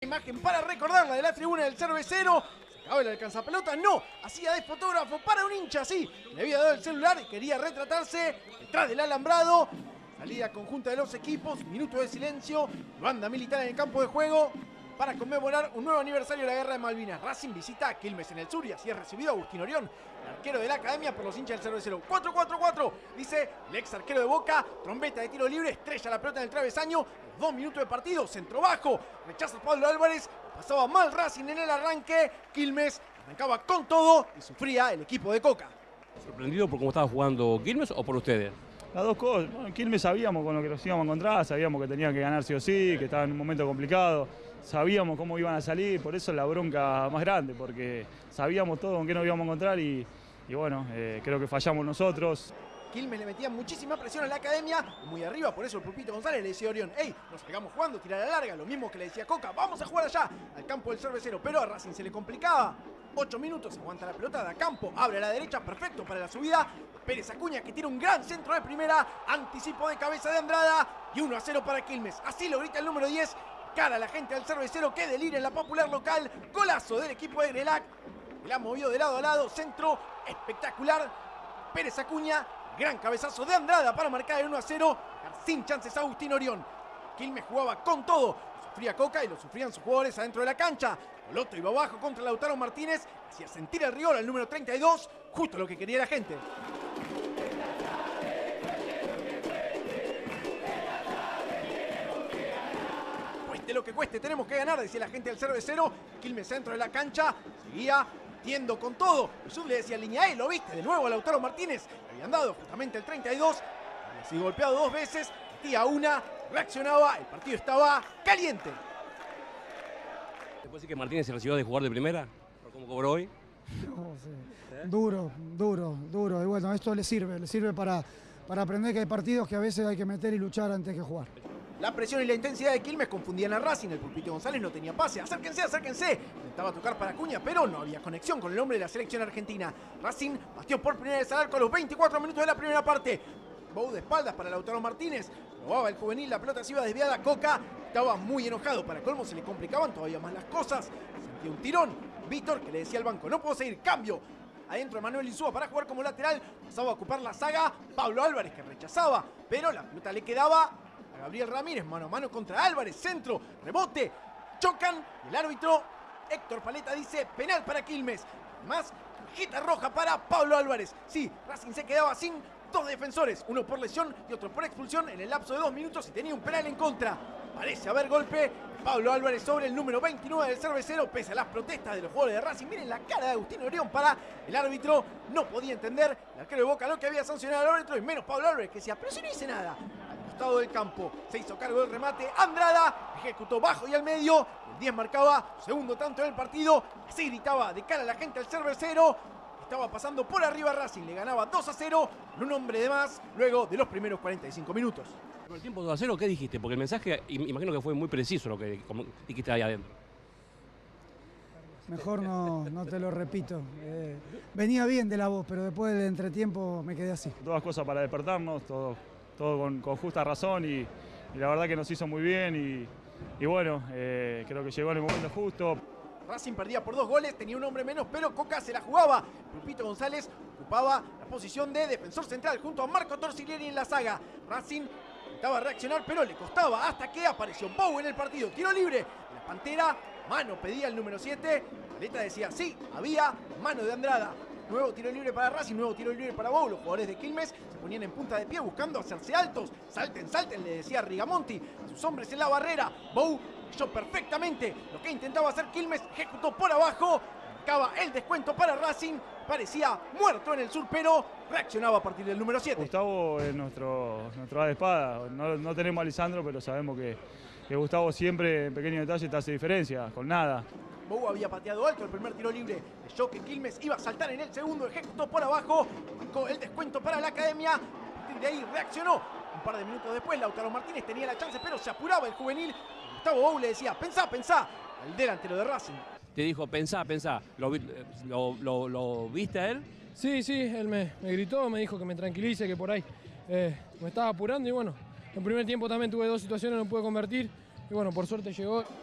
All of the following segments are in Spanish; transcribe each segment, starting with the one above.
Imagen para recordarla de la tribuna del Cervecero. Se acabó el alcanzapelota, no, hacía de fotógrafo para un hincha, sí. Le había dado el celular y quería retratarse detrás del alambrado. Salida conjunta de los equipos, minuto de silencio, banda militar en el campo de juego para conmemorar un nuevo aniversario de la Guerra de Malvinas. Racing visita a Quilmes en el sur y así es recibido Agustín Orión, el arquero de la academia, por los hinchas del Cervecero. 4-4-4, dice el ex arquero de Boca, trompeta de tiro libre, estrella la pelota en el travesaño, 2 minutos de partido, centro bajo, rechaza Pablo Álvarez, pasaba mal Racing en el arranque, Quilmes arrancaba con todo y sufría el equipo de Coca. ¿Sorprendido por cómo estaba jugando Quilmes o por ustedes? Las dos cosas. Bueno, Quilmes sabíamos con lo que nos íbamos a encontrar, sabíamos que tenía que ganar sí o sí, que estaba en un momento complicado, sabíamos cómo iban a salir, por eso la bronca más grande, porque sabíamos todo con qué nos íbamos a encontrar y bueno, creo que fallamos nosotros. Quilmes le metía muchísima presión a la academia, muy arriba, por eso el Pulpito González le decía a Orión, hey, nos salgamos jugando, tirar a la larga, lo mismo que le decía Coca, vamos a jugar allá, al campo del Cervecero, pero a Racing se le complicaba. 8 minutos, aguanta la pelota, da campo, abre a la derecha, perfecto para la subida. Pérez Acuña que tiene un gran centro de primera, anticipo de cabeza de Andrada y 1-0 para Quilmes. Así lo grita el número 10, cara a la gente del Cervecero que delira en la popular local. Golazo del equipo de Grelac, que la movió de lado a lado, centro espectacular. Pérez Acuña, gran cabezazo de Andrada para marcar el 1-0, sin chances Agustín Orión. Quilmes jugaba con todo, lo sufría Coca y lo sufrían sus jugadores adentro de la cancha. Coloto iba abajo contra Lautaro Martínez, hacía sentir el rigor al número 32, justo lo que quería la gente. Cueste lo que cueste, tenemos que ganar, decía la gente del Cervecero. Quilmes centro de la cancha, seguía metiendo con todo. Jesús le decía línea E, ¿lo viste? De nuevo a Lautaro Martínez, le habían dado justamente el 32, había sido golpeado 2 veces, metía una, reaccionaba, el partido estaba caliente. ¿Se puede decir que Martínez se recibió de jugar de primera? ¿Por cómo cobró hoy? No, sí. Duro. Y bueno, esto le sirve para aprender que hay partidos que a veces hay que meter y luchar antes que jugar. La presión y la intensidad de Quilmes confundían a Racing. El Pulpito González no tenía pase. Acérquense. Intentaba tocar para Acuña, pero no había conexión con el hombre de la selección argentina. Racing batió por primera vez al arco a los 24 minutos de la primera parte. Bou de espaldas para Lautaro Martínez. Probaba el juvenil, la pelota se iba desviada. Coca estaba muy enojado. Para colmo se le complicaban todavía más las cosas. Sentía un tirón. Víctor que le decía al banco, no puedo seguir, cambio. Adentro Manuel Insúa para jugar como lateral. Pasaba a ocupar la saga. Pablo Álvarez que rechazaba, pero la pelota le quedaba a Gabriel Ramírez. Mano a mano contra Álvarez. Centro, rebote. Chocan. El árbitro Héctor Paleta dice penal para Quilmes. Además, tarjeta roja para Pablo Álvarez. Sí, Racing se quedaba sin 2 defensores, uno por lesión y otro por expulsión en el lapso de 2 minutos y tenía un penal en contra. Parece haber golpe. Pablo Álvarez sobre el número 29 del Cervecero, pese a las protestas de los jugadores de Racing. Miren la cara de Agustín Orión para el árbitro. No podía entender el arquero de Boca lo que había sancionado al árbitro y menos Pablo Álvarez que decía, pero si no hice nada. Al costado del campo se hizo cargo del remate. Andrada ejecutó bajo y al medio. El 10 marcaba su segundo tanto en el partido. Así gritaba de cara a la gente del Cervecero. Estaba pasando por arriba Racing, le ganaba 2-0 con un hombre de más luego de los primeros 45 minutos. ¿Por el tiempo 2-0 qué dijiste? Porque el mensaje imagino que fue muy preciso lo que dijiste ahí adentro. Mejor no te lo repito. Venía bien de la voz, pero después del entretiempo me quedé así. Todas cosas para despertarnos, todo con justa razón y la verdad que nos hizo muy bien y bueno, creo que llegó en el momento justo. Racing perdía por 2 goles, tenía un hombre menos, pero Coca se la jugaba. Pulpito González ocupaba la posición de defensor central junto a Marco Torsiglieri en la saga. Racing intentaba reaccionar, pero le costaba hasta que apareció Bou en el partido. Tiro libre de la Pantera, mano pedía el número 7. Paleta decía, sí, había mano de Andrada. Nuevo tiro libre para Racing, nuevo tiro libre para Bou. Los jugadores de Quilmes se ponían en punta de pie buscando hacerse altos. Salten, le decía Rigamonti a sus hombres en la barrera. Bou leyó perfectamente lo que intentaba hacer Quilmes, ejecutó por abajo, marcaba el descuento para Racing. Parecía muerto en el sur, pero reaccionaba a partir del número 7. Gustavo es nuestro as de espada. No tenemos a Lisandro, pero sabemos que Gustavo siempre en pequeños detalles te hace diferencia, con nada. Bou había pateado alto el primer tiro libre. Leyó que Quilmes iba a saltar en el segundo, ejecutó por abajo, marcó el descuento para la academia. A partir de ahí reaccionó. Un par de minutos después, Lautaro Martínez tenía la chance, pero se apuraba el juvenil. Gustavo Bou le decía, pensá, al delantero de Racing. Te dijo, pensá. ¿Lo viste a él? Sí, él me gritó, me dijo que me tranquilice, que por ahí me estaba apurando y bueno, en el primer tiempo también tuve 2 situaciones, no pude convertir y bueno, por suerte llegó.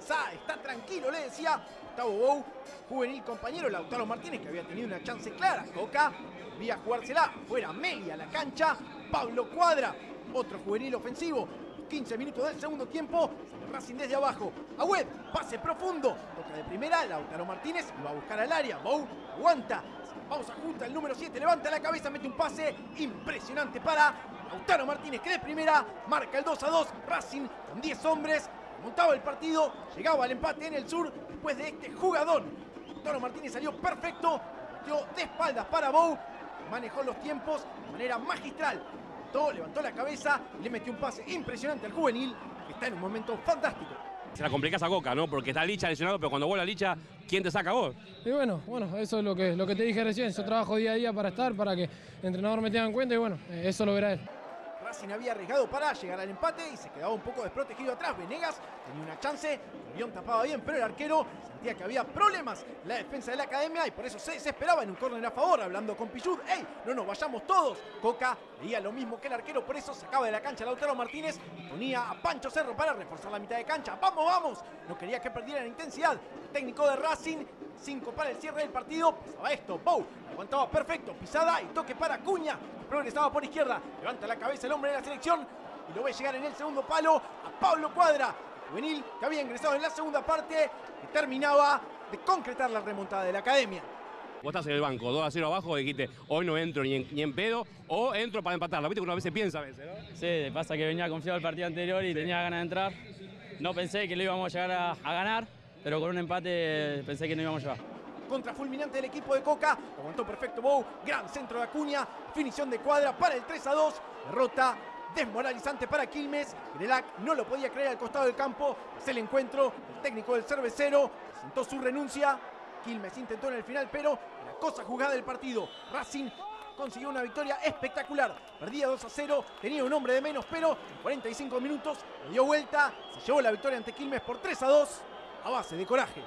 Descansá, está tranquilo, le decía Gustavo Bou, juvenil compañero Lautaro Martínez, que había tenido una chance clara. Coca volvía a jugársela, fuera Melia a la cancha, Pablo Cuadra, otro juvenil ofensivo. 15 minutos del segundo tiempo, Racing desde abajo. Agüed, pase profundo, toca de primera, Lautaro Martínez va a buscar al área. Bou aguanta, pausa justa, el número 7 levanta la cabeza, mete un pase impresionante para Lautaro Martínez, que de primera marca el 2-2. Racing con 10 hombres, montaba el partido, llegaba al empate en el sur después de este jugador. Lautaro Martínez salió perfecto, metió de espaldas para Bou, manejó los tiempos de manera magistral. Levantó la cabeza y le metió un pase impresionante al juvenil, que está en un momento fantástico. Se la complicás a Coca, ¿no? Porque está Licha lesionado, pero cuando vuelve Licha, ¿quién te saca a vos? Y bueno, eso es lo que te dije recién. Yo trabajo día a día para estar, para que el entrenador me tenga en cuenta y bueno, eso lo verá él. Racing había arriesgado para llegar al empate y se quedaba un poco desprotegido atrás. Venegas tenía una chance, el guión tapaba bien, pero el arquero sentía que había problemas en la defensa de la academia y por eso se desesperaba en un córner a favor, hablando con Pichud. ¡Ey, no nos vayamos todos! Coca veía lo mismo que el arquero, por eso sacaba de la cancha a Lautaro Martínez y ponía a Pancho Cerro para reforzar la mitad de cancha. ¡Vamos, vamos! No quería que perdieran intensidad. El técnico de Racing, 5 para el cierre del partido. Pasaba esto, Bou aguantaba perfecto, pisada y toque para Acuña, que progresaba por izquierda. Levanta la cabeza el hombre de la selección y lo ve llegar en el segundo palo a Pablo Cuadra, juvenil que había ingresado en la segunda parte, que terminaba de concretar la remontada de la academia. Vos estás en el banco, 2-0 abajo, y dijiste, hoy no entro ni en pedo, o entro para empatarla. Viste que una vez se piensa a veces, ¿no? Sí, pasa que venía confiado el partido anterior y tenía ganas de entrar. No pensé que lo íbamos a llegar a ganar, pero con un empate pensé que no íbamos a llegar. Contra fulminante del equipo de Coca, aguantó perfecto Bou, gran centro de Acuña, finición de Cuadra para el 3-2, derrota desmoralizante para Quilmes. Grelac no lo podía creer al costado del campo, es el encuentro, el técnico del Cervecero presentó su renuncia. Quilmes intentó en el final, pero la cosa jugada del partido, Racing consiguió una victoria espectacular, perdía 2-0, tenía un hombre de menos, pero en 45 minutos le dio vuelta, se llevó la victoria ante Quilmes por 3-2 a base de coraje.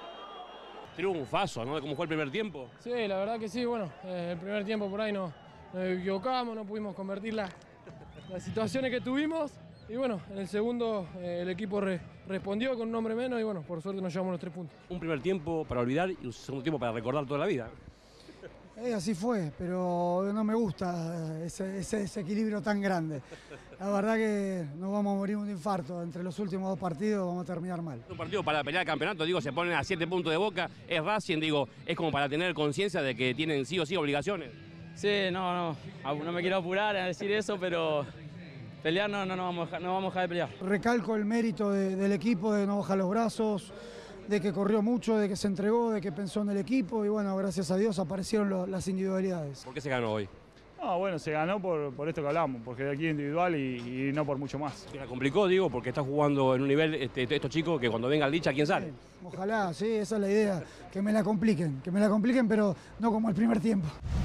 Triunfazo, ¿no? De cómo fue el primer tiempo. Sí, la verdad que sí, bueno, el primer tiempo por ahí nos equivocamos, no pudimos convertir las situaciones que tuvimos y bueno, en el segundo el equipo respondió con un hombre menos y bueno, por suerte nos llevamos los 3 puntos. Un primer tiempo para olvidar y un segundo tiempo para recordar toda la vida. Así fue, pero no me gusta ese desequilibrio tan grande. La verdad que nos vamos a morir un infarto. Entre los últimos 2 partidos vamos a terminar mal. Un partido para pelear el campeonato, digo, se ponen a 7 puntos de Boca, es Racing, digo, es como para tener conciencia de que tienen sí o sí obligaciones. Sí, no me quiero apurar a decir eso, pero pelear no vamos a dejar de pelear. Recalco el mérito del equipo de no bajar los brazos, de que corrió mucho, de que se entregó, de que pensó en el equipo y bueno, gracias a Dios aparecieron las individualidades. ¿Por qué se ganó hoy? No, bueno, se ganó por esto que hablamos, porque de aquí individual y no por mucho más. Se la complicó, digo, porque está jugando en un nivel estos chicos que cuando venga el Licha, ¿quién sale? Ojalá, sí, esa es la idea, que me la compliquen, pero no como el primer tiempo.